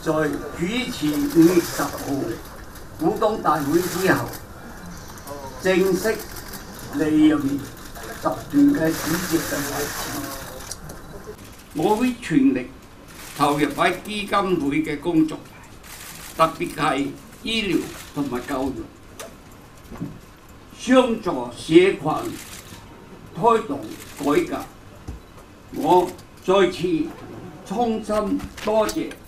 在主持5月10號股東大會之後，正式利用集團嘅主席嘅位置。我會全力投入喺基金會嘅工作，特別係醫療同埋教育，相助社群推動改革。我再次衷心多謝